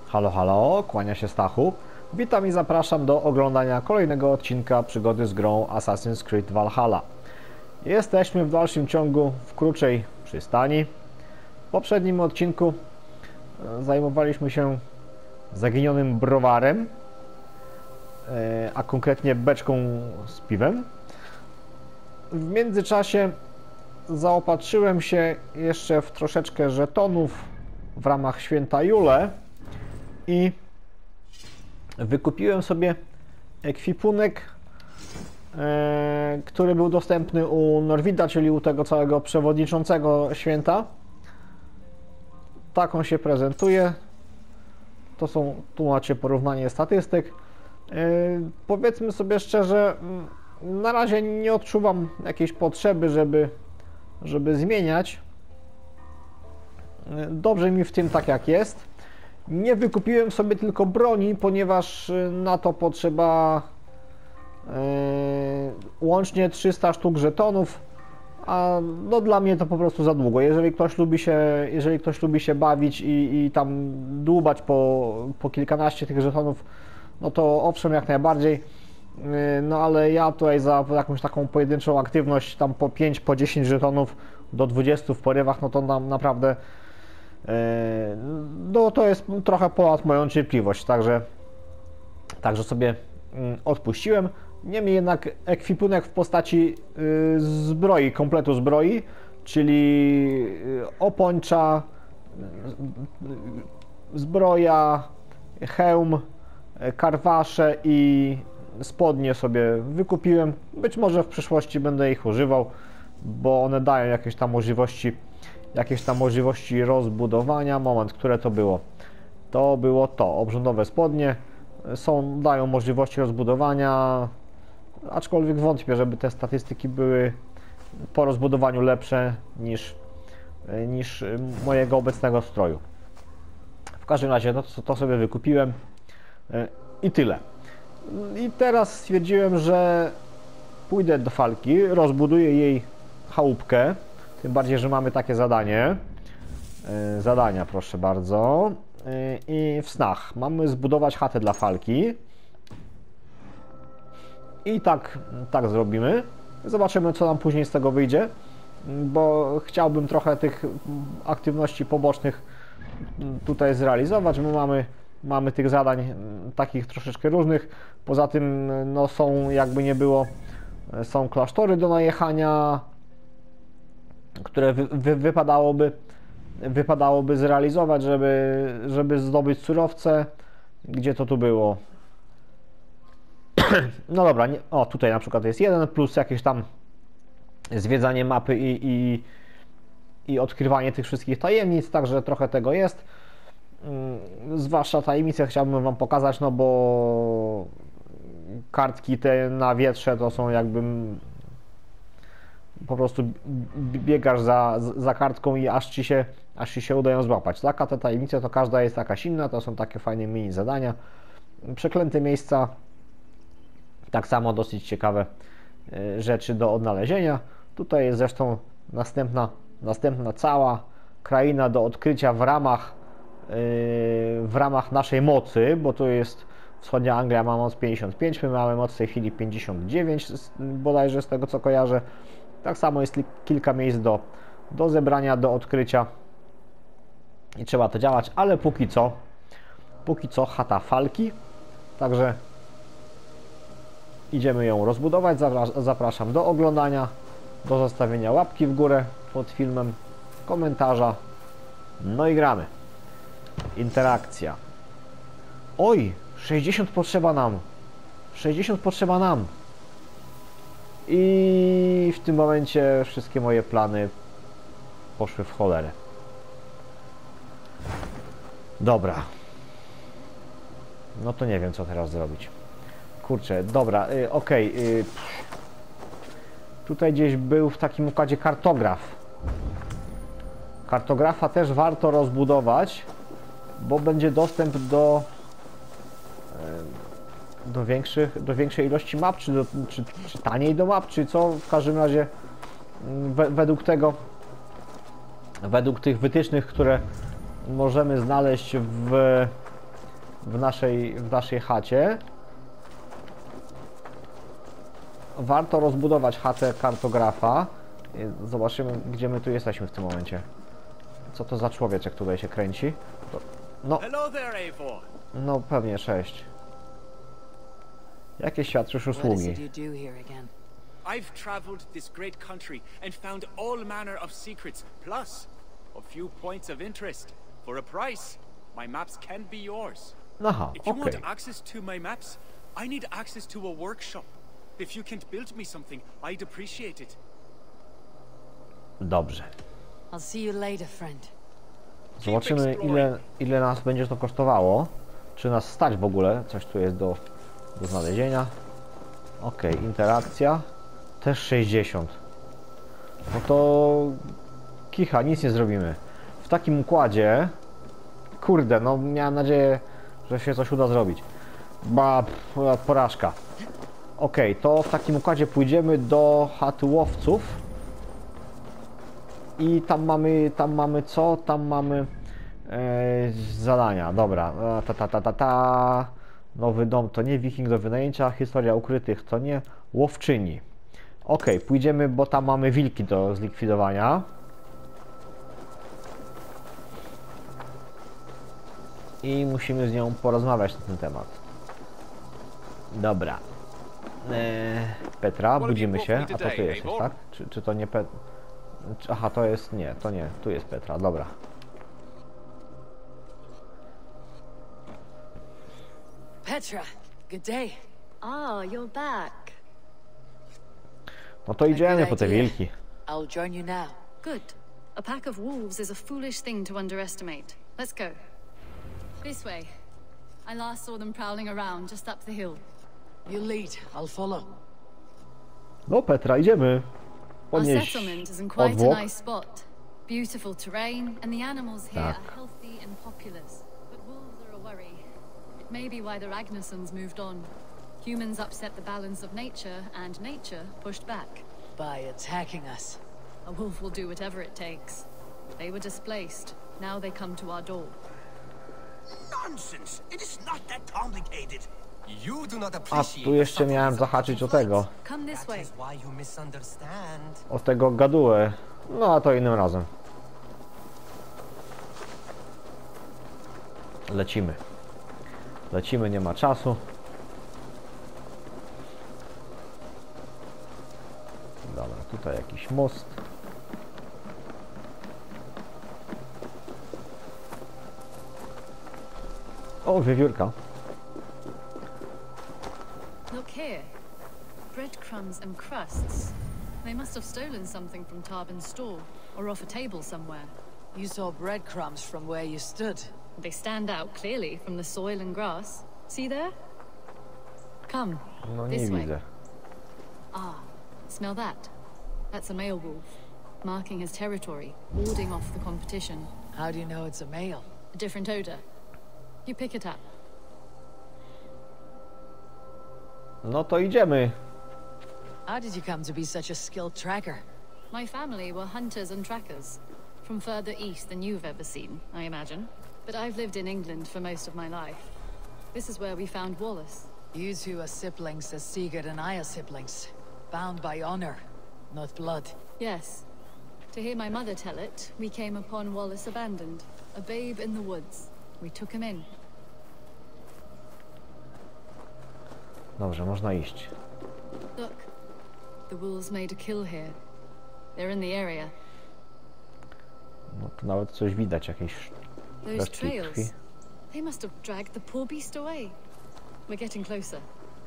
Halo, halo, kłania się Stachu. Witam i zapraszam do oglądania kolejnego odcinka przygody z grą Assassin's Creed Valhalla. Jesteśmy w dalszym ciągu w Kruczej Przystani. W poprzednim odcinku zajmowaliśmy się zaginionym browarem, a konkretnie beczką z piwem. W międzyczasie zaopatrzyłem się jeszcze w troszeczkę żetonów w ramach Święta Jule i wykupiłem sobie ekwipunek, który był dostępny u Norwida, czyli u tego całego przewodniczącego święta. Tak on się prezentuje. Tu macie porównanie statystyk. Powiedzmy sobie szczerze, na razie nie odczuwam jakiejś potrzeby, żeby zmieniać. Dobrze mi w tym tak jak jest. Nie wykupiłem sobie tylko broni, ponieważ na to potrzeba łącznie 300 sztuk żetonów, a no dla mnie to po prostu za długo. Jeżeli ktoś lubi się bawić i tam dłubać po kilkanaście tych żetonów, no to owszem, jak najbardziej. No ale ja tutaj za jakąś taką pojedynczą aktywność, tam po 5, po 10 żetonów do 20 w porywach, no to naprawdę no to jest trochę ponad moją cierpliwość, także sobie odpuściłem. Niemniej jednak ekwipunek w postaci zbroi, kompletu zbroi, czyli opończa, zbroja, hełm, karwasze i spodnie sobie wykupiłem. Być może w przyszłości będę ich używał, bo one dają jakieś tam możliwości rozbudowania. Moment, które to było? To było obrządowe spodnie. Dają możliwości rozbudowania, aczkolwiek wątpię, żeby te statystyki były po rozbudowaniu lepsze niż mojego obecnego stroju. W każdym razie to sobie wykupiłem i tyle. I teraz stwierdziłem, że pójdę do Falki, rozbuduję jej chałupkę. Tym bardziej, że mamy takie zadania, proszę bardzo. I w snach mamy zbudować chatę dla Falki. I tak zrobimy. Zobaczymy, co nam później z tego wyjdzie, bo chciałbym trochę tych aktywności pobocznych tutaj zrealizować. My mamy tych zadań takich troszeczkę różnych. Poza tym no, są, jakby nie było, są klasztory do najechania, które wypadałoby zrealizować, żeby zdobyć surowce. Gdzie to tu było? No dobra, tutaj na przykład jest jeden, plus jakieś tam zwiedzanie mapy i odkrywanie tych wszystkich tajemnic, także trochę tego jest. Zwłaszcza tajemnice chciałbym Wam pokazać, no bo kartki te na wietrze to są jakby po prostu biegasz za kartką i aż ci się udają złapać. Taka ta tajemnica to każda jest jakaś inna, to są takie fajne mini zadania. Przeklęte miejsca, tak samo dosyć ciekawe rzeczy do odnalezienia. Tutaj jest zresztą następna cała kraina do odkrycia w ramach naszej mocy, bo tu jest wschodnia Anglia, ma moc 55, my mamy moc w tej chwili 59 bodajże, z tego co kojarzę. Tak samo jest kilka miejsc do zebrania, do odkrycia i trzeba to działać, ale póki co chata Falki, także idziemy ją rozbudować. Zapraszam do oglądania, do zostawienia łapki w górę pod filmem, komentarza, no i gramy. Interakcja. Oj, 60 potrzeba nam. 60 potrzeba nam. I w tym momencie wszystkie moje plany poszły w cholerę. Dobra. No to nie wiem, co teraz zrobić. Kurczę, dobra, okej. Tutaj gdzieś był w takim układzie kartograf. Kartografa też warto rozbudować, bo będzie dostęp do większej ilości map, czy taniej do map, czy co, w każdym razie według tych wytycznych, które możemy znaleźć w naszej chacie. Warto rozbudować chatę kartografa. Zobaczymy, gdzie my tu jesteśmy w tym momencie. Co to za człowieczek tutaj się kręci? To, no, no pewnie 6. Jakie świadczysz usługi? I've traveled this great country and found all manner of secrets, plus a few points of interest. For a price, my maps can be yours. Aha, If you okej. want access to my maps, I need access to a workshop. If you can't build me something, I'd appreciate it. Dobrze. I'll see you later, friend. Zobaczymy, ile nas będzie to kosztowało. Czy nas stać w ogóle? Coś tu jest do znalezienia. Okej, interakcja. Też 60. No to... kicha, nic nie zrobimy. W takim układzie... Kurde, no miałem nadzieję, że się coś uda zrobić. Porażka. Okej, to w takim układzie pójdziemy do chaty łowców. I tam mamy co? Tam mamy zadania, dobra. Nowy dom to nie, wiking do wynajęcia, historia ukrytych to nie, łowczyni. Okej, pójdziemy, bo tam mamy wilki do zlikwidowania. I musimy z nią porozmawiać na ten temat. Dobra. Petra, budzimy się. A to ty jesteś, tak? Czy to nie Petra? Aha, to jest... nie, to nie. Tu jest Petra, dobra. Petra, good day. Ah, you're back. No to idziemy po te wilki. I'll join you now. Good. A pack of wolves is a foolish thing to underestimate. Let's go. This way. I last saw them prowling around just up the hill. You lead, I'll follow. No Petra, idziemy. Our Podnieść settlement is in quite a odwłok. nice spot. Beautiful terrain, and the animals here Tak. are healthy and populous. But wolves are a worry. It may be why the Ragnarsons moved on. Humans upset the balance of nature, and nature pushed back. By attacking us. A wolf will do whatever it takes. They were displaced. Now they come to our door. Nonsense! It is not that complicated. You do not A appreciate tu jeszcze miałem zahaczyć o tego. Come this That way. is why you misunderstand. O tego gadułę. No a to innym razem. Lecimy. Lecimy, nie ma czasu. Dobra, tutaj jakiś most. O, wiewiórka. Look here. Breadcrumbs and crusts. They must have stolen something from Tarbin's store, or off a table somewhere. You saw breadcrumbs from where you stood. They stand out clearly from the soil and grass. See there? Come, No nie this way. widzę. Ah, smell that? That's a male wolf, marking his territory, warding off the competition. How do you know it's a male? A different odor. You pick it up. No to idziemy. How did you come to be such a skilled tracker? My family were hunters and trackers. From further east than you've ever seen, I imagine. But I've lived in England for most of my life. This is where we found Wallace. You two are siblings as Sigurd and I are siblings. Bound by honor, not blood. Yes. To hear my mother tell it, we came upon Wallace abandoned. A babe in the woods. We took him in. Dobrze, można iść. Look. The wolves made a kill here. They're in the area. No to nawet coś widać, jakieś Those resztki krwi. trails. They must have dragged the poor beast away. We're getting closer.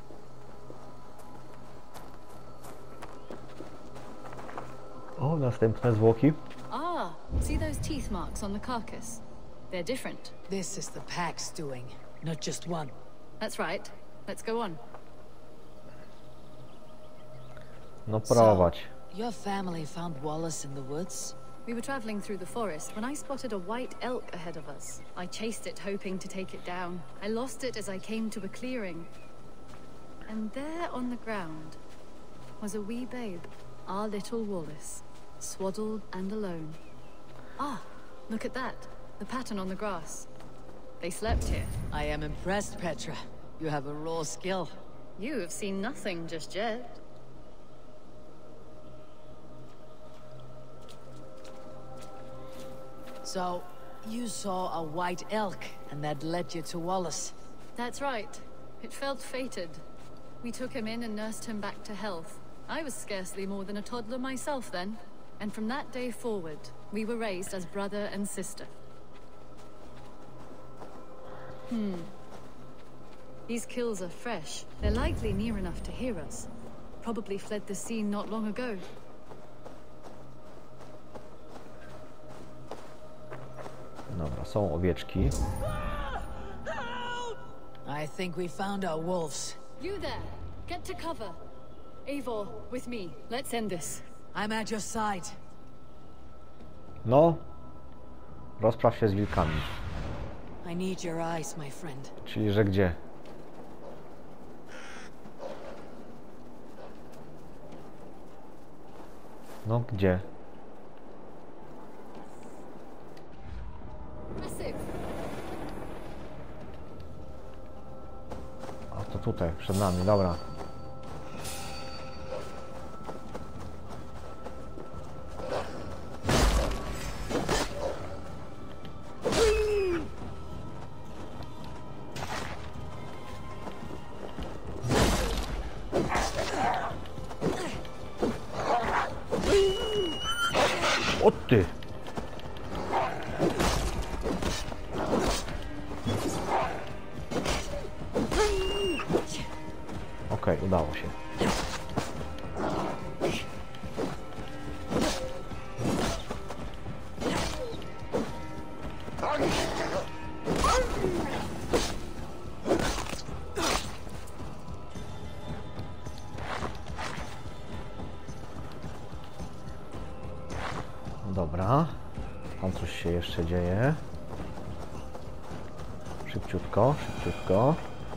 O, następne zwłoki. Ah, see those teeth marks on the carcass? They're different. This is the pack's doing, not just one. That's right. Let's go on. No prowadź. Your family found Wallace in the woods? We were traveling through the forest when I spotted a white elk ahead of us. I chased it, hoping to take it down. I lost it as I came to a clearing. And there on the ground was a wee babe, our little Wallace, swaddled and alone. Ah, look at that. The pattern on the grass. They slept here. I am impressed, Petra. You have a raw skill. You have seen nothing just yet. So, you saw a white elk, and that led you to Wallace. That's right. It felt fated. We took him in and nursed him back to health. I was scarcely more than a toddler myself then. And from that day forward, we were raised as brother and sister. These kills are fresh. They're likely near enough to hear us. Probably fled the scene not long ago. Dobra, są owieczki. I think we found our wolves. You there! Get to cover! Eivor, with me. Let's end this. I'm at your side. No. Rozpraw się z wilkami. I need your eyes, my friend. Czyli, że gdzie? No, gdzie? Massive! A to tutaj, przed nami, dobra. O ty! Okej, udało się. Dobra, tam coś się jeszcze dzieje. Szybciutko, szybciutko.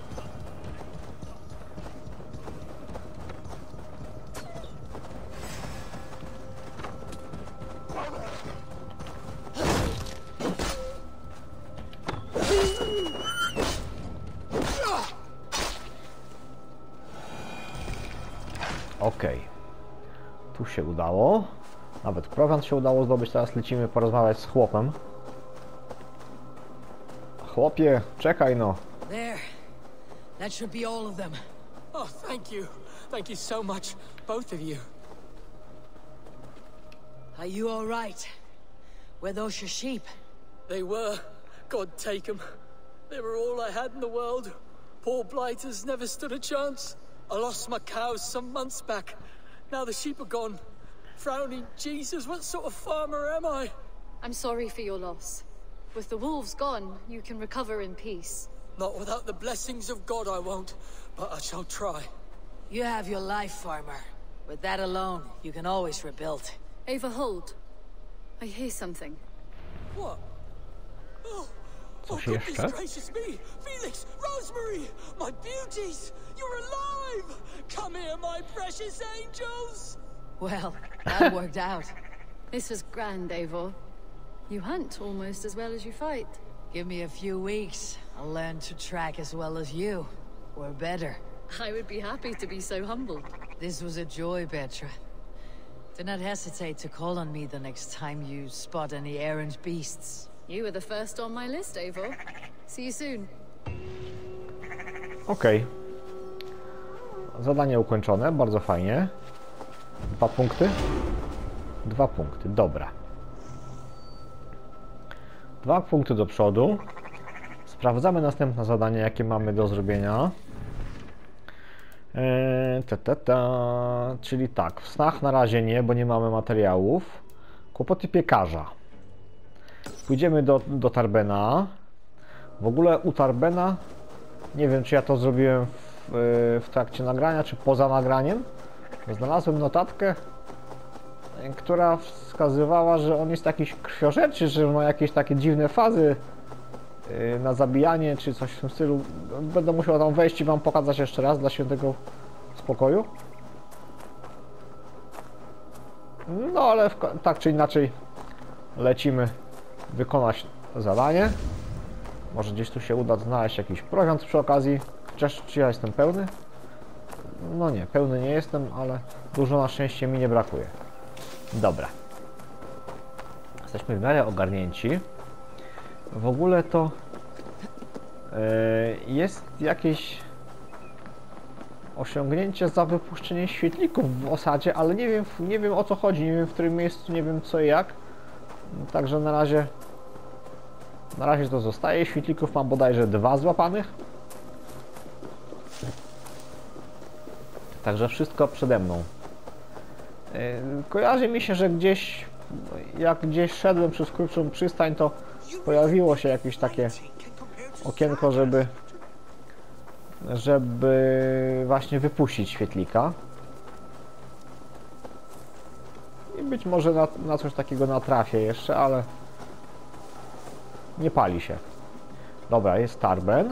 Okej. Tu się udało. Nawet prowiant się udało zdobyć. Teraz lecimy porozmawiać z chłopem. Chłopie, czekaj no. There. That should be all of them. Oh, thank you. Thank you so much, both of you. Are you all right? Were those your sheep? They were. God take them. They were all I had in the world. Poor blighters never stood a chance. I lost my cows some months back. Now the sheep are gone. Frowning Jesus, what sort of farmer am I? I'm sorry for your loss. With the wolves gone, you can recover in peace. Not without the blessings of God I won't, but I shall try. You have your life, farmer. With that alone, you can always rebuild. Ava, hold. I hear something. What? Oh, Coś goodness jeszcze? gracious me! Felix, Rosemary, my beauties! You're alive! Come here, my precious angels! Well, that worked out. This was grand, Eivor. You hunt almost as well as you fight. Give me a few weeks. I'll learn to track as well as you. Or better. I would be happy to be so humbled. This was a joy, Petra. Do not hesitate to call on me the next time you spot any errant beasts. You were the first on my list, Eivor. See you soon. Okej. Zadanie ukończone, bardzo fajnie. 2 punkty? 2 punkty, dobra. 2 punkty do przodu. Sprawdzamy następne zadanie, jakie mamy do zrobienia. Czyli tak, w snach na razie nie, bo nie mamy materiałów. Kłopoty piekarza. Pójdziemy do Tarbena. W ogóle u Tarbena, nie wiem czy ja to zrobiłem w trakcie nagrania, czy poza nagraniem. Znalazłem notatkę, która wskazywała, że on jest jakiś krwiożerczy, że ma jakieś takie dziwne fazy na zabijanie, czy coś w tym stylu. Będę musiał tam wejść i wam pokazać jeszcze raz dla świętego spokoju. No ale tak czy inaczej lecimy wykonać zadanie. Może gdzieś tu się uda znaleźć jakiś prowiant przy okazji. Chociaż czy ja jestem pełny? No nie, pełny nie jestem, ale dużo na szczęście mi nie brakuje. Dobra. Jesteśmy w miarę ogarnięci. W ogóle to jest jakieś osiągnięcie za wypuszczenie świetlików w osadzie, ale nie wiem o co chodzi, nie wiem w którym miejscu, nie wiem co i jak. Także na razie to zostaje. Świetlików mam bodajże 2 złapanych. Także wszystko przede mną. Kojarzy mi się, że jak gdzieś szedłem przez krótszą przystań, to pojawiło się jakieś takie okienko, żeby właśnie wypuścić świetlika. I być może na coś takiego natrafię jeszcze, ale nie pali się. Dobra, jest Tarben.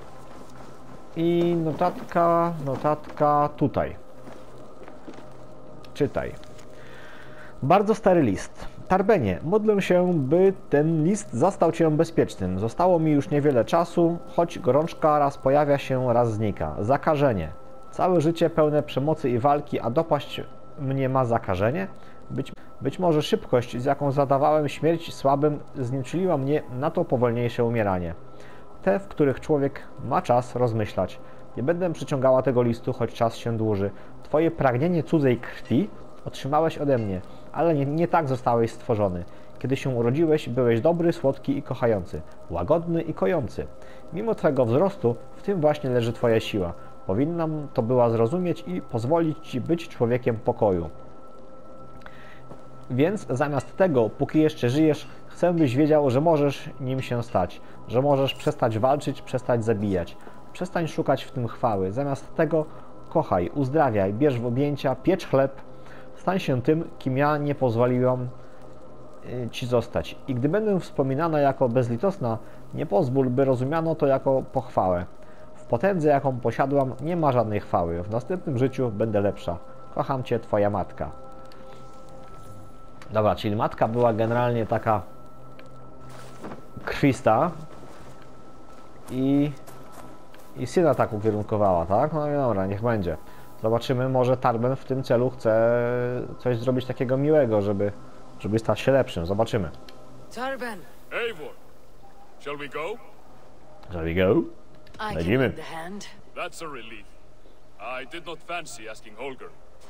I notatka tutaj. Czytaj. Bardzo stary list. Tarbenie, modlę się, by ten list zastał Cię bezpiecznym. Zostało mi już niewiele czasu, choć gorączka raz pojawia się, raz znika. Zakażenie. Całe życie pełne przemocy i walki, a dopaść mnie ma zakażenie? Być może szybkość, z jaką zadawałem śmierć słabym, znieczuliła mnie na to powolniejsze umieranie. Te, w których człowiek ma czas rozmyślać. Nie będę przyciągała tego listu, choć czas się dłuży. Twoje pragnienie cudzej krwi otrzymałeś ode mnie, ale nie tak zostałeś stworzony. Kiedy się urodziłeś, byłeś dobry, słodki i kochający, łagodny i kojący. Mimo Twego wzrostu, w tym właśnie leży Twoja siła. Powinnam to była zrozumieć i pozwolić Ci być człowiekiem pokoju. Więc zamiast tego, póki jeszcze żyjesz, chcę, byś wiedział, że możesz nim się stać, że możesz przestać walczyć, przestać zabijać. Przestań szukać w tym chwały. Zamiast tego kochaj, uzdrawiaj, bierz w objęcia, piecz chleb, stań się tym, kim ja nie pozwoliłam Ci zostać. I gdy będę wspominana jako bezlitosna, nie pozwól, by rozumiano to jako pochwałę. W potędze, jaką posiadłam, nie ma żadnej chwały. W następnym życiu będę lepsza. Kocham Cię, Twoja matka. Dobra, czyli matka była generalnie taka krwista i syna tak ukierunkowała, tak? No i dobra, niech będzie. Zobaczymy, może Tarben w tym celu chce coś zrobić takiego miłego, żeby stać się lepszym. Zobaczymy. Tarben! Eivor, shall we go? Shall we go? Lecimy. That's a relief. I did not fancy asking Holger.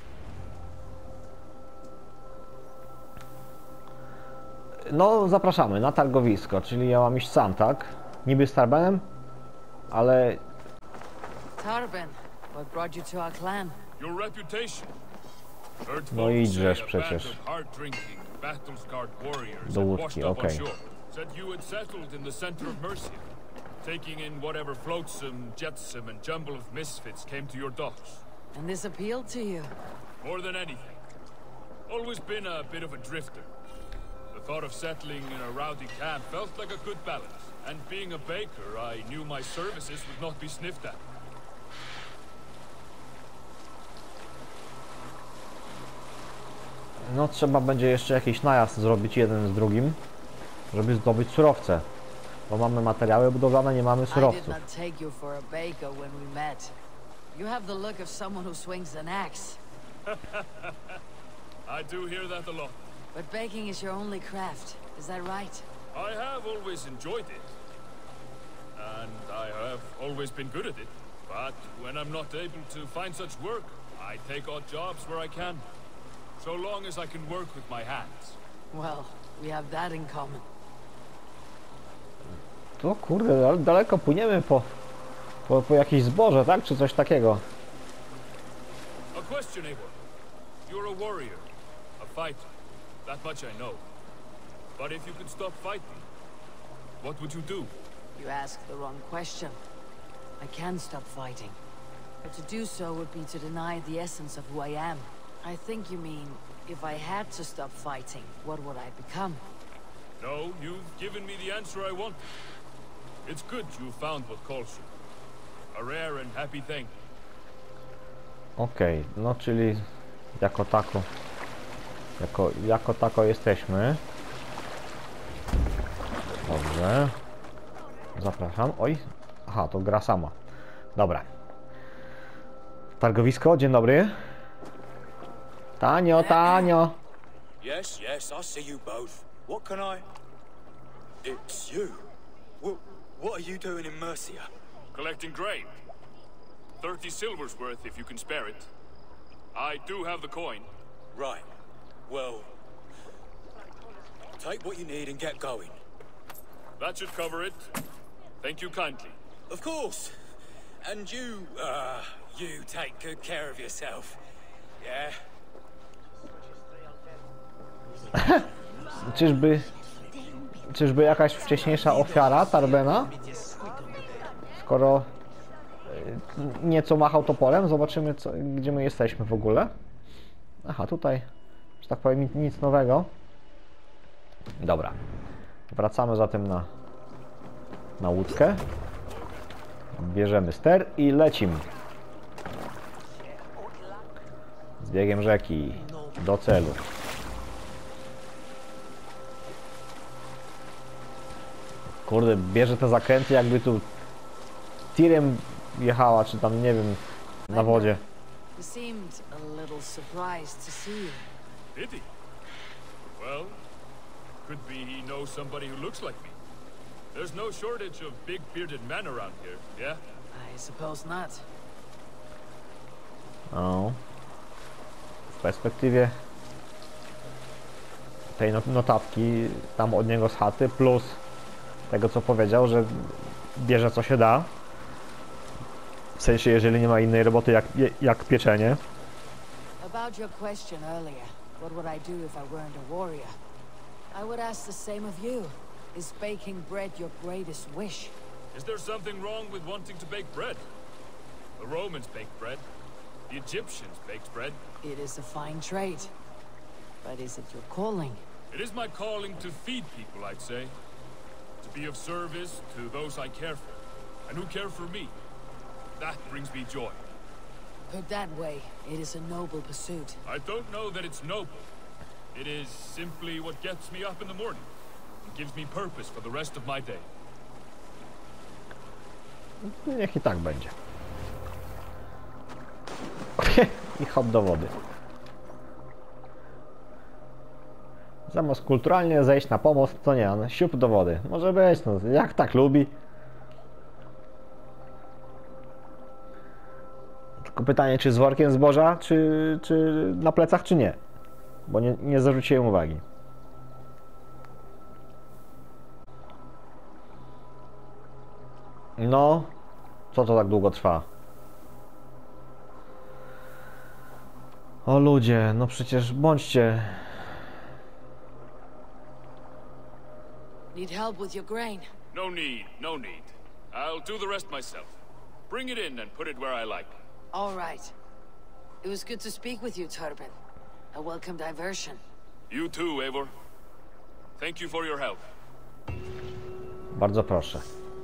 No, zapraszamy na targowisko, czyli ja mam iść sam, tak? Niby z Tarbenem, ale... Tarben, what brought you to our clan? Your reputation. No i drzesz przecież. Do łódki, okej. Said you had settled in the center of Mercia, taking in whatever flotsam, jetsam and jumble of misfits came to your docks. And this appealed to you? More than anything. Always been a bit of a drifter. The thought of settling in a rowdy camp felt like a good balance. And being a baker, I knew my services would not be sniffed at. No, trzeba będzie jeszcze jakiś najazd zrobić jeden z drugim, żeby zdobyć surowce. Bo mamy materiały budowlane, nie mamy surowców. I do hear that a lot. But baking is your only craft, is that right? I have always enjoyed it. And I have always been good at it. But when I'm not able to find such work, I take odd jobs where I can. So long as I can work with my hands. Well, we have that in common. To kurde, daleko płyniemy po jakieś zboże, tak? Czy coś takiego? A question, Eivor. You're a warrior, a fighter. That much I know. But if you could stop fighting, what would you do? You ask the wrong question. I can stop fighting. But to do so would be to deny the essence of who I am. I think you mean, if I had to stop fighting, what would I become? No, you've given me the answer I wanted. It's good you found what calls you. A rare and happy thing. Okej, no czyli jako tako jesteśmy. Dobrze. Zapraszam. Oj. Aha, to gra sama. Dobra. Targowisko, dzień dobry. Tanio, tanio. Yes, yes, I see you both. What can I... It's you. What are you doing in Mercia? Collecting grain. 30 silver's worth if you can spare it. I do have the coin. Right. Well... Take what you need and get going. That should cover it. Thank you kindly. Of course. And you take good care of yourself. Yeah? Czyżby jakaś wcześniejsza ofiara Tarbena? Skoro nieco machał toporem, zobaczymy gdzie my jesteśmy w ogóle. Aha, tutaj, że tak powiem, nic nowego. Dobra, wracamy zatem na łódkę. Bierzemy ster i lecimy. Z biegiem rzeki do celu. Kurde, bierze te zakręty, jakby tu tirem jechała, czy tam, nie wiem, na wodzie. He seemed a little surprised to see you. Did he? Well, could be he knows somebody who looks like me. There's no shortage of big bearded men around here, yeah? I suppose not. O. W perspektywie tej notatki tam od niego z chaty, plus tego co powiedział, że bierze co się da. W sensie, jeżeli nie ma innej roboty jak pieczenie. About your question earlier, what would I do if I weren't a warrior? I would ask the same of you. Is baking bread your greatest wish? Is there something wrong with wanting to bake bread? The Romans baked bread. The Egyptians baked bread. It is a fine trade. But is it your calling? It is my calling to feed people, I'd say. To be of service to those I care for, and who care for me. That brings me joy. Put that way, it is a noble pursuit. I don't know that it's noble. It is simply what gets me up in the morning and gives me purpose for the rest of my day. Niech i tak będzie. I hop do wody. Zamiast kulturalnie zejść na pomost, to nie, no, siup do wody. Może być, no, jak tak lubi. Tylko pytanie, czy z workiem zboża, czy na plecach, czy nie. Bo nie zwróciłem uwagi. No, co to tak długo trwa? O ludzie, no przecież bądźcie. Need help with your grain? No need, no need. I'll do the rest myself. Bring it in and put it where I like. All right. It was good to speak with you, Turbin. A welcome diversion. You too, Eivor. Thank you for your help. Bardzo proszę.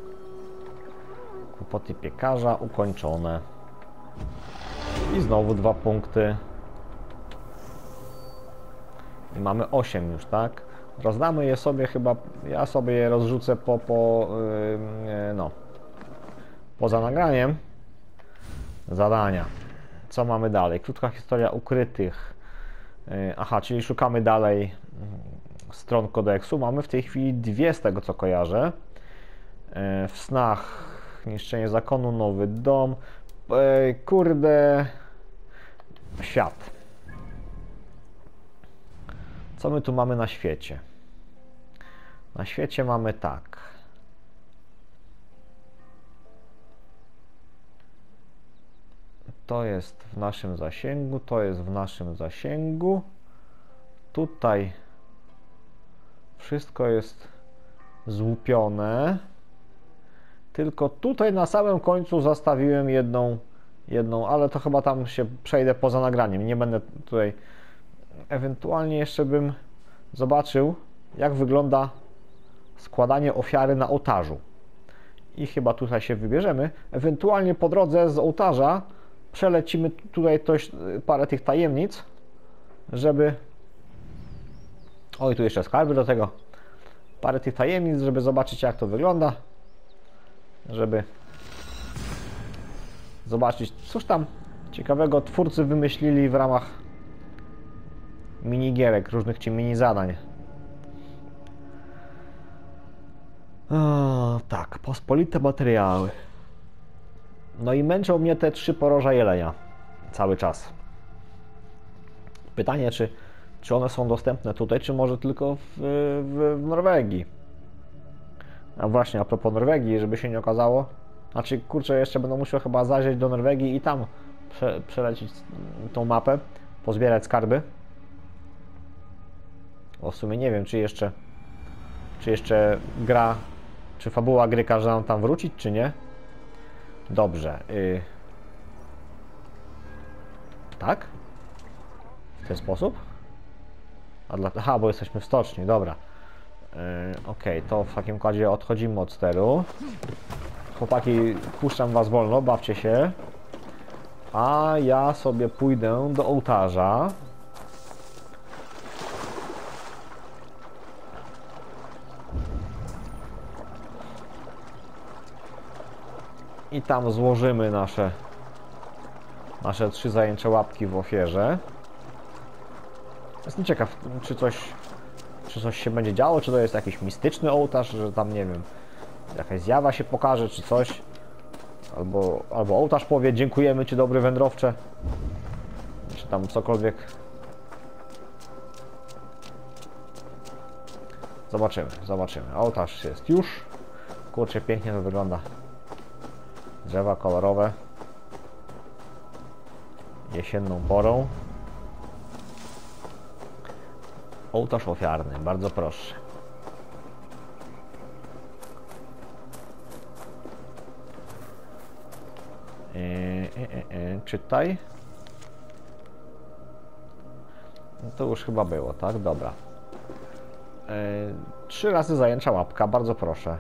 Kłopoty piekarza ukończone. I znowu 2 punkty. I mamy 8 już, tak? Rozdamy je sobie chyba, ja sobie je rozrzucę poza nagraniem. Zadania. Co mamy dalej? Krótka historia ukrytych. Aha, czyli szukamy dalej stron kodeksu. Mamy w tej chwili 2 z tego co kojarzę. W snach niszczenie zakonu, nowy dom. Kurde. Świat. Co my tu mamy na świecie? Na świecie mamy tak. To jest w naszym zasięgu, to jest w naszym zasięgu. Tutaj wszystko jest złupione. Tylko tutaj na samym końcu zastawiłem jedną, ale to chyba tam się przejdę poza nagraniem. Nie będę tutaj. Ewentualnie jeszcze bym zobaczył, jak wygląda składanie ofiary na ołtarzu. I chyba tutaj się wybierzemy. Ewentualnie po drodze z ołtarza przelecimy tutaj parę tych tajemnic, żeby... Oj, tu jeszcze skarby do tego. Parę tych tajemnic, żeby zobaczyć, jak to wygląda. żeby zobaczyć, cóż tam ciekawego twórcy wymyślili w ramach minigierek, różnych czy mini zadań. O, tak, pospolite materiały. No i męczą mnie te 3 poroża jelenia cały czas. Pytanie, czy one są dostępne tutaj, czy może tylko w Norwegii. A właśnie, a propos Norwegii, żeby się nie okazało, znaczy, kurczę, jeszcze będę musiał chyba zajrzeć do Norwegii i tam przelecieć tą mapę, pozbierać skarby. Bo w sumie nie wiem, czy jeszcze gra, czy fabuła gry każe nam tam wrócić, czy nie. Dobrze. Tak? W ten sposób? Aha, bo jesteśmy w stoczni, dobra. Okej, to w takim układzie odchodzimy od steru. Chłopaki, puszczam was wolno, bawcie się. A ja sobie pójdę do ołtarza. I tam złożymy nasze 3 zajęcze łapki w ofierze. Jestem ciekaw, czy coś się będzie działo, czy to jest jakiś mistyczny ołtarz, że tam, nie wiem, jakaś zjawa się pokaże, czy coś. Albo ołtarz powie, dziękujemy ci, dobry wędrowcze. Czy tam cokolwiek. Zobaczymy. Ołtarz jest już. Kurczę, pięknie to wygląda. Drzewa kolorowe. Jesienną porą. Ołtarz ofiarny, bardzo proszę. Czytaj. No to już chyba było, tak? Dobra. 3 razy zajęcza łapka, bardzo proszę.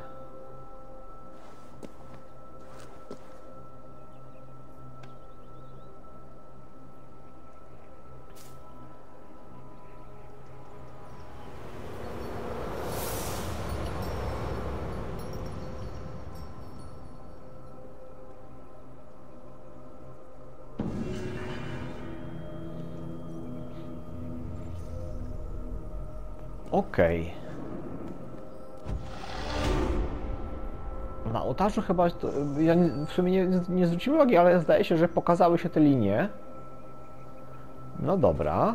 Okej. Na ołtarzu chyba, ja w sumie nie zwróciłem uwagi, ale zdaje się, że pokazały się te linie. No dobra.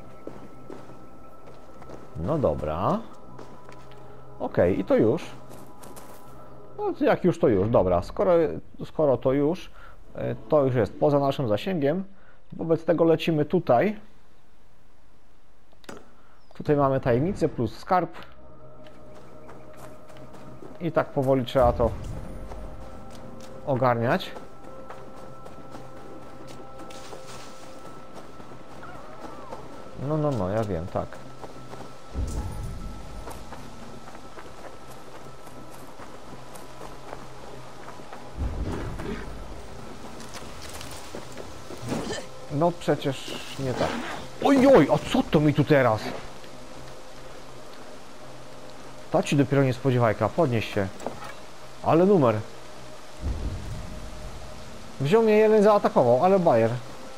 Okej, i to już. No jak już, to już. Dobra, skoro to już jest poza naszym zasięgiem, wobec tego lecimy tutaj. Tutaj mamy tajemnicę plus skarb. I tak powoli trzeba to ogarniać. No, ja wiem, tak. No przecież nie tak. Ojoj, a co to mi tu teraz? To ci dopiero niespodziewajka, podnieś się. Ale numer. Wziął mnie jeden, zaatakował, ale bajer.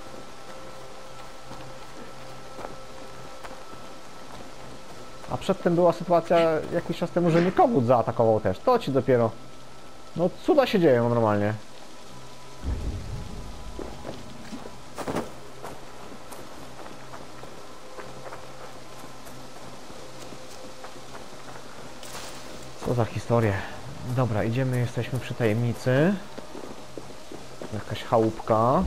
A przedtem była sytuacja jakiś czas temu, że mnie kogut zaatakował też. To ci dopiero. No cuda się dzieją normalnie. Co za historię. Dobra, idziemy, jesteśmy przy tajemnicy. Jakaś chałupka.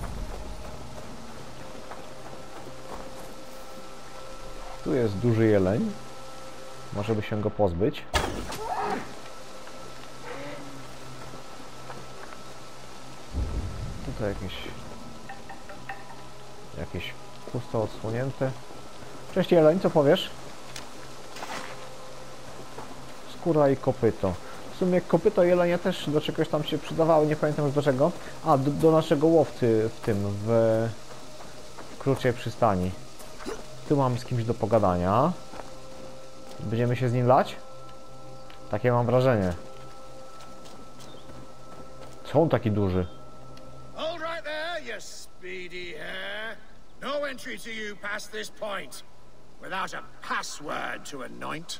Tu jest duży jeleń. Może by się go pozbyć. Tutaj jakieś pusto odsłonięte. Cześć jeleń, co powiesz? Skóra i kopyto. W sumie kopyto jelenia też do czegoś tam się przydawały, nie pamiętam już do czego. A, do naszego łowcy w Kruczej Przystani. Tu mamy z kimś do pogadania. Będziemy się z nim lać? Takie mam wrażenie. Co on taki duży? Hold right there, you speedy hare. No entry to you past this point without a password to anoint.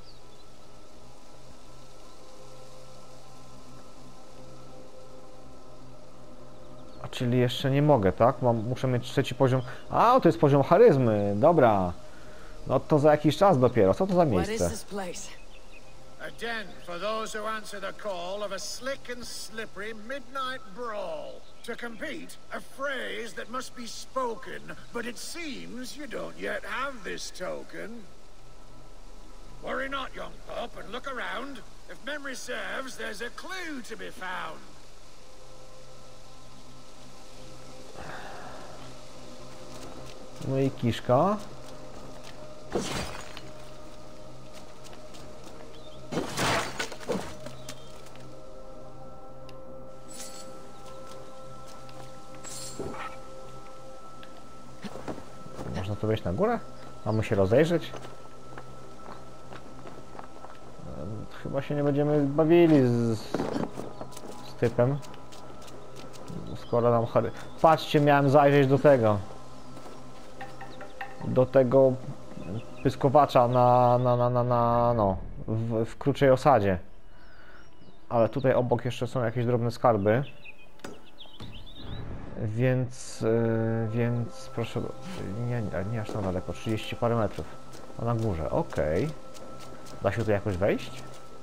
A czyli jeszcze nie mogę, tak? Muszę mieć 3. poziom. A, to jest poziom charyzmy. Dobra. No to za jakiś czas dopiero. Co to za What is miejsce? this place? A den for those who answer the call of a slick and slippery midnight brawl. To compete, a phrase that must be spoken, but it seems you don't yet have this token. Worry not, young pup, and look around. If memory serves, there's a clue to be found. No i kiszka. Można tu wejść na górę? Mamy się rozejrzeć? Chyba się nie będziemy bawili z typem. Skoro nam patrzcie, miałem zajrzeć do tego pyskowacza w kruczej osadzie. Ale tutaj obok jeszcze są jakieś drobne skarby. Więc proszę, nie aż tak daleko, 30 parę metrów. A na górze, okej. Da się tu jakoś wejść?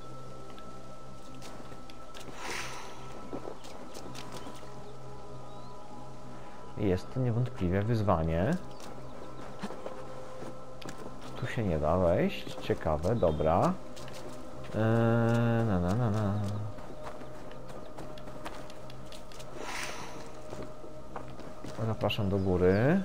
Jest to niewątpliwie wyzwanie. Tu się nie da wejść. Ciekawe, dobra. Zapraszam do góry.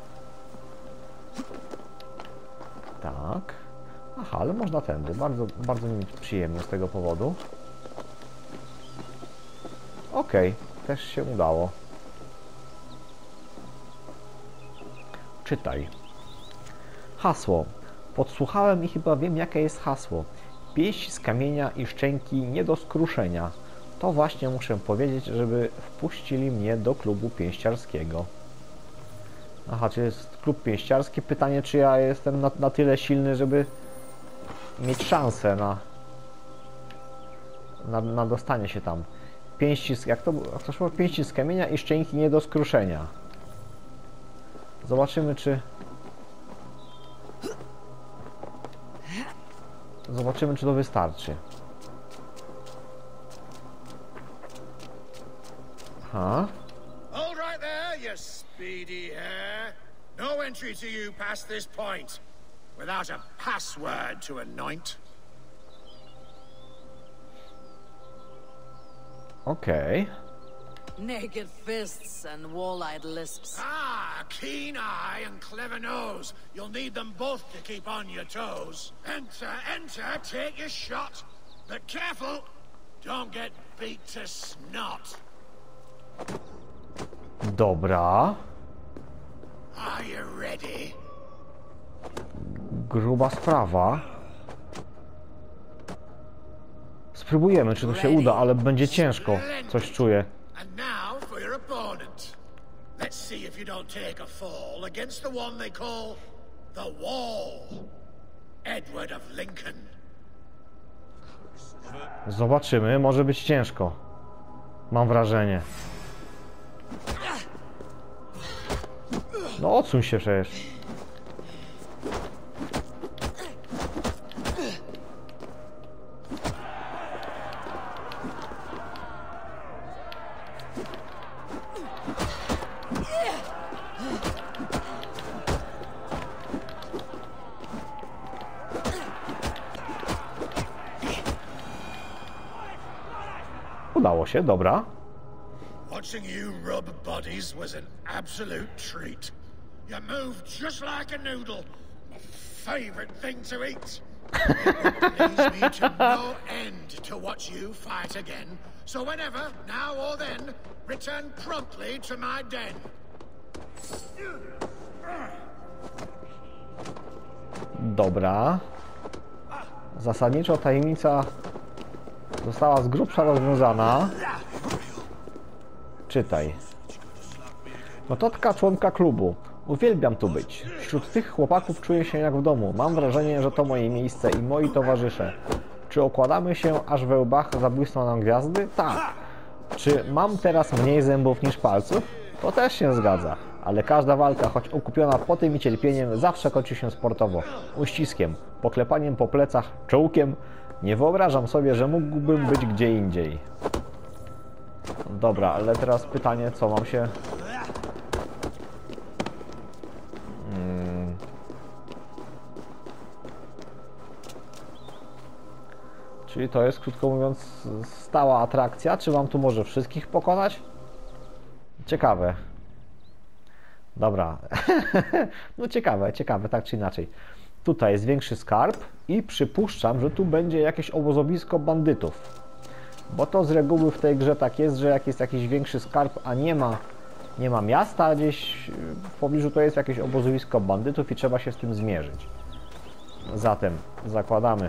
Tak. Aha, ale można tędy. Bardzo mi przyjemnie z tego powodu. Okej, też się udało. Czytaj. Hasło. Podsłuchałem i chyba wiem, jakie jest hasło. Pieść z kamienia i szczęki nie do skruszenia. To właśnie muszę powiedzieć, żeby wpuścili mnie do klubu pięściarskiego. Aha, czy jest klub pięściarski? Pytanie, czy ja jestem na tyle silny, żeby mieć szansę na dostanie się tam. Pięści, jak to szło? Pięści z kamienia i szczęki nie do skruszenia. Zobaczymy, czy to wystarczy. Aha. Hold right there, you speedy hare. No entry to you past this point without a password to anoint. Okej. Naked fists and wall-eyed lisps. Ah, keen eye and clever nose. You'll need them both to keep on your toes. Enter, take your shot. But careful, don't get beat to snot. Dobra. Are you ready? Gruba sprawa. Spróbujemy, czy to się uda, ale będzie ciężko. Coś czuję. And now for your opponent. Let's see if you don't take a fall against the one they call the Wall. Edward of Lincoln. Zobaczymy, może być ciężko. Mam wrażenie. No odsuń się przecież. Udało się, dobra. Watching you rub bodies was an absolute treat. You moved just like a noodle. My favorite thing to eat. It pleased me to no end to watch you fight again. So whenever, now or then, return promptly to my den. Dobra. Zasadniczo tajemnica została z grubsza rozwiązana. Czytaj. Notatka członka klubu. Uwielbiam tu być. Wśród tych chłopaków czuję się jak w domu. Mam wrażenie, że to moje miejsce i moi towarzysze. Czy okładamy się, aż we łbach zabłysną nam gwiazdy? Tak. Czy mam teraz mniej zębów niż palców? To też się zgadza. Ale każda walka, choć okupiona potem i cierpieniem, zawsze kończy się sportowo. Uściskiem, poklepaniem po plecach, czołkiem. Nie wyobrażam sobie, że mógłbym być gdzie indziej. Dobra, ale teraz pytanie, co mam się... Czyli to jest, krótko mówiąc, stała atrakcja. Czy mam tu może wszystkich pokonać? Ciekawe. Dobra. No ciekawe, tak czy inaczej. Tutaj jest większy skarb i przypuszczam, że tu będzie jakieś obozowisko bandytów. Bo to z reguły w tej grze tak jest, że jak jest jakiś większy skarb, a nie ma miasta gdzieś w pobliżu, to jest jakieś obozowisko bandytów i trzeba się z tym zmierzyć. Zatem zakładamy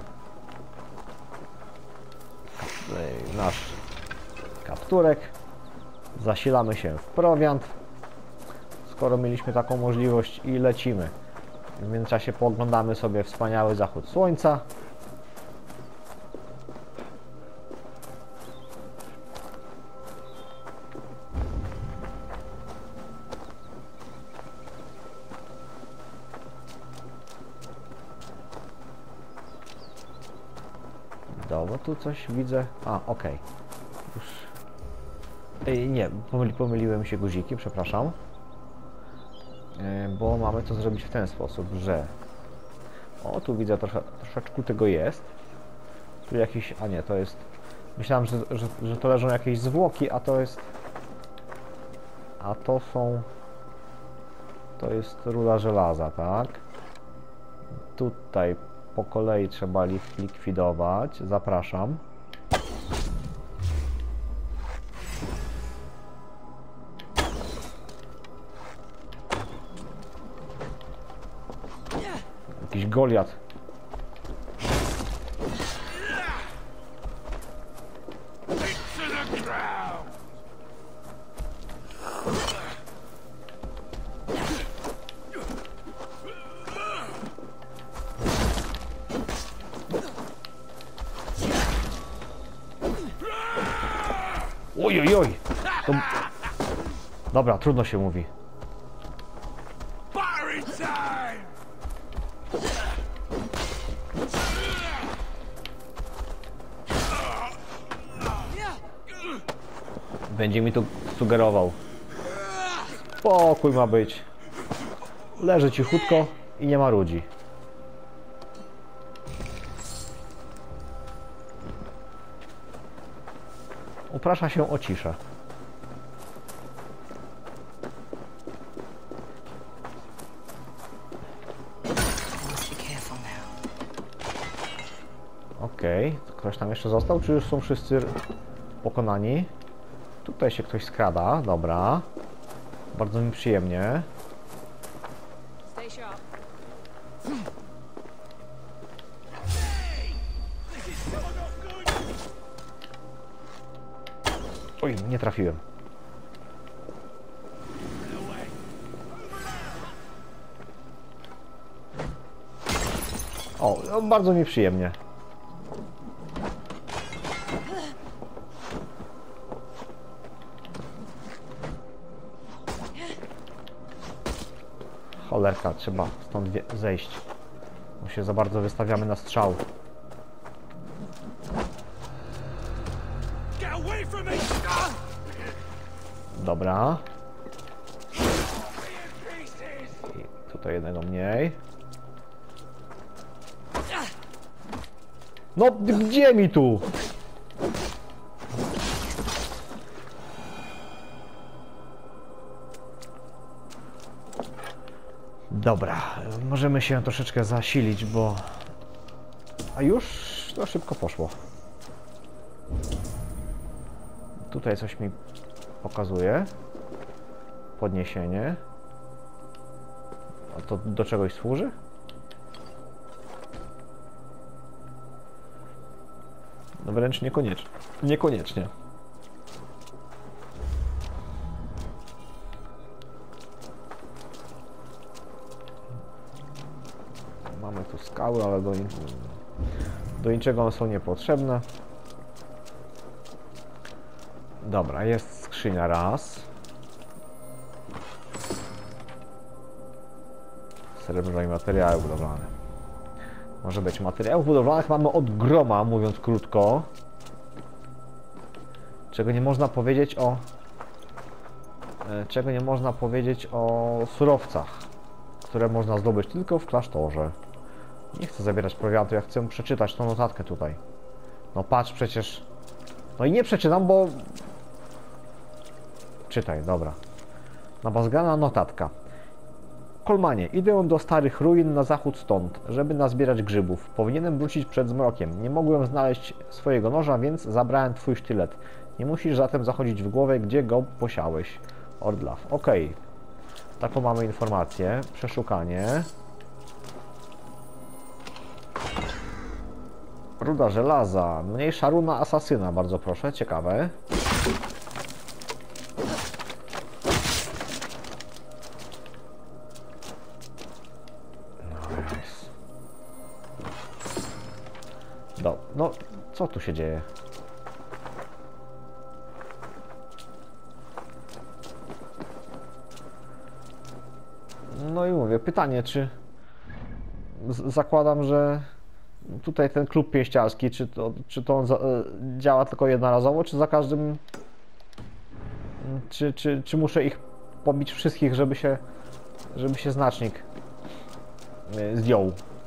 nasz kapturek, zasilamy się w prowiant, skoro mieliśmy taką możliwość, i lecimy. W międzyczasie pooglądamy sobie wspaniały zachód słońca. Dobra, tu coś widzę. A, okej. Już... nie, pomyliłem się guziki, przepraszam. Bo mamy to zrobić w ten sposób, że... O, tu widzę troszeczkę tego jest. Tu jakiś... A nie, to jest... Myślałem, że to leżą jakieś zwłoki, a to jest... A to są... To jest rura żelaza, tak? Tutaj po kolei trzeba likwidować. Zapraszam. Jakiś Goliat. Oj, oj, oj. To... Dobra, trudno się mówi. Będzie mi tu sugerował. Spokój ma być. Leży cichutko i nie ma ludzi. Uprasza się o ciszę. Okej, ktoś tam jeszcze został, czy już są wszyscy pokonani? Tutaj się ktoś skrada, dobra. Bardzo mi przyjemnie. Oj, nie trafiłem. O, no, bardzo mi przyjemnie. Cholerka, trzeba stąd zejść. Bo się za bardzo wystawiamy na strzał. Dobra. I tutaj jednego mniej. No, gdzie mi tu? Dobra, możemy się troszeczkę zasilić, bo... A już to szybko poszło. Tutaj coś mi pokazuje. Podniesienie. A to do czegoś służy? No wręcz niekoniecznie. Niekoniecznie. skały, ale do niczego one są niepotrzebne. Dobra, jest skrzynia raz. Srebro i materiały budowlane. Może być materiałów budowlanych mamy od groma, mówiąc krótko. Czego nie można powiedzieć o surowcach, które można zdobyć tylko w klasztorze. Nie chcę zabierać prowiantu, ja chcę przeczytać tą notatkę tutaj. No patrz przecież. No i nie przeczytam, bo... Czytaj, dobra. Nabazgana notatka. Kolmanie, idę do starych ruin na zachód stąd, żeby nazbierać grzybów. Powinienem wrócić przed zmrokiem. Nie mogłem znaleźć swojego noża, więc zabrałem twój sztylet. Nie musisz zatem zachodzić w głowę, gdzie go posiałeś. Ordlaw. Okej. Taką mamy informację. Przeszukanie. Ruda żelaza. Mniejsza runa asasyna, bardzo proszę. Ciekawe. No, co tu się dzieje? No i mówię, pytanie, zakładam, że tutaj ten klub pięściarski, czy to on działa tylko jednorazowo, czy za każdym, czy muszę ich pobić wszystkich, żeby się znacznik zdjął.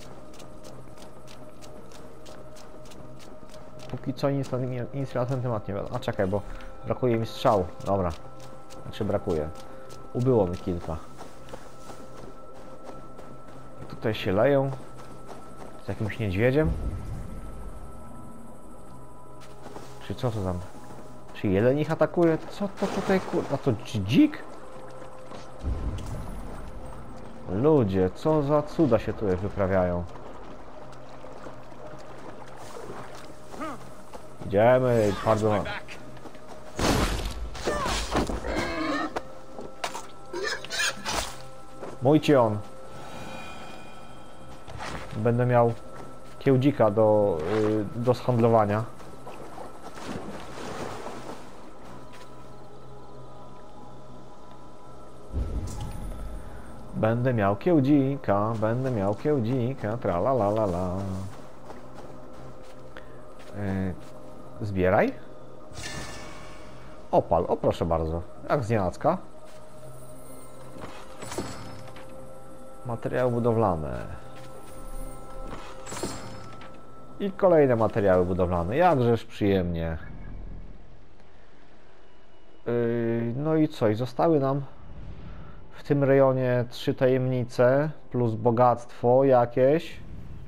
Póki co nic na ten temat nie wiem. A czekaj, bo brakuje mi strzał. Dobra. Znaczy brakuje. Ubyło mi kilka. Tutaj się leją. Z jakimś niedźwiedziem. Czy co to tam? Czy jeden ich atakuje? Co to tutaj kurwa? To dzik? Ludzie, co za cuda się tutaj wyprawiają? Idziemy, bardzo. Mój cion. Będę miał kiełdzika do zhandlowania. Będę miał kiełdzika, tra la la la la. Zbieraj. Opal, o proszę bardzo. Jak znienacka. Materiały budowlane. I kolejne materiały budowlane. Jakżeż przyjemnie. No i co? I zostały nam w tym rejonie 3 tajemnice plus bogactwo jakieś.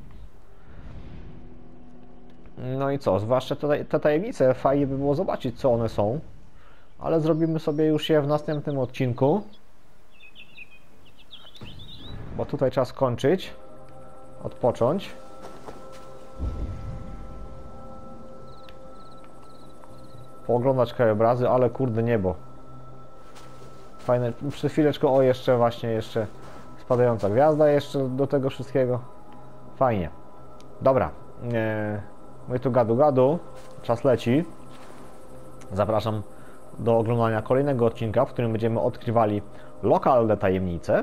No i co? Zwłaszcza te tajemnice, fajnie by było zobaczyć, co one są. Ale zrobimy sobie już je w następnym odcinku. Bo tutaj trzeba skończyć. Odpocząć. Pooglądać krajobrazy, ale kurde niebo. Fajne. Przez chwileczkę, o jeszcze właśnie, spadająca gwiazda jeszcze do tego wszystkiego. Fajnie. Dobra. My tu gadu, czas leci. Zapraszam do oglądania kolejnego odcinka, w którym będziemy odkrywali lokalne tajemnice.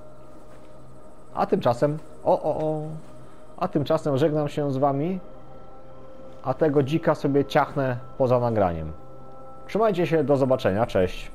A tymczasem, a tymczasem żegnam się z wami, a tego dzika sobie ciachnę poza nagraniem. Trzymajcie się, do zobaczenia, cześć.